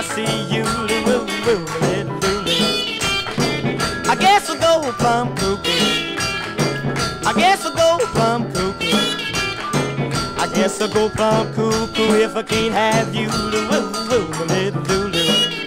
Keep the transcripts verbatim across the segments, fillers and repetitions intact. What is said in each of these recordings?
see you. Woo, woo, little Lulu. I guess I'll go plum cuckoo. I guess I'll go plum cuckoo. I guess I'll go plum cuckoo if I can't have you. Woo, woo, my little Lulu.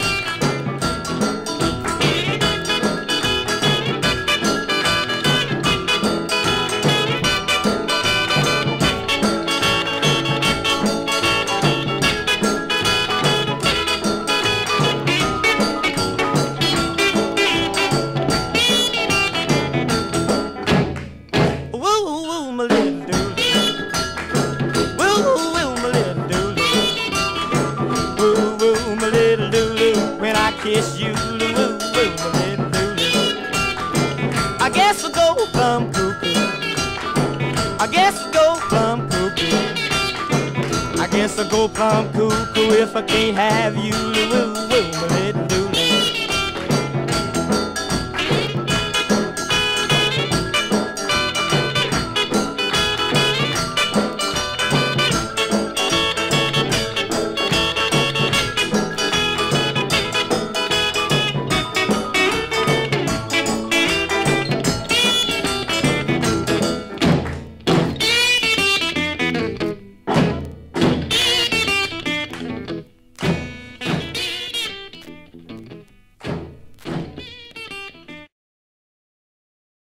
Kiss you, woo, woo, my little Lulu. I guess I'll go plum cuckoo. I guess I'll go plum cuckoo. I guess I'll go plum cuckoo if I can't have you.